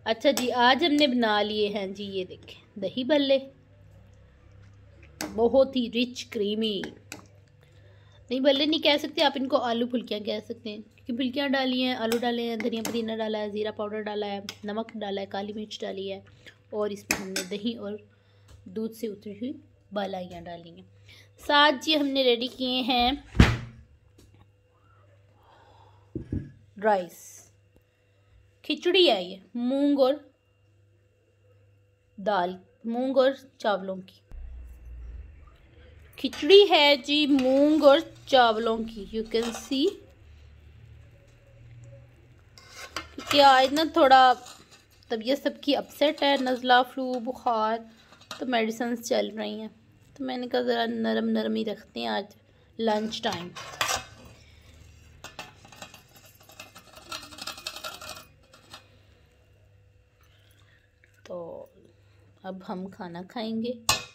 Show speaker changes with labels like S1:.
S1: अच्छा जी, आज हमने बना लिए हैं जी, ये देखें दही भल्ले, बहुत ही रिच क्रीमी। नहीं भल्ले नहीं कह सकते आप, इनको आलू फुल्कियाँ कह सकते हैं, क्योंकि फुल्कियाँ डाली हैं, आलू डाले हैं, धनिया पुदीना डाला है, ज़ीरा पाउडर डाला है, नमक डाला है, काली मिर्च डाली है, और इसमें हमने दही और दूध से उतरी हुई बालाइयाँ डाली हैं। साथ जी हमने रेडी किए हैं राइस, खिचड़ी है ये, मूंग और दाल, मूंग और चावलों की खिचड़ी है जी, मूंग और चावलों की। यू कैन सी, क्योंकि आज ना थोड़ा तबीयत सबकी अपसेट है, नज़ला फ्लू बुखार, तो मेडिसिन चल रही हैं, तो मैंने कहा ज़रा नरम नरम ही रखते हैं आज लंच टाइम। तो अब हम खाना खाएंगे।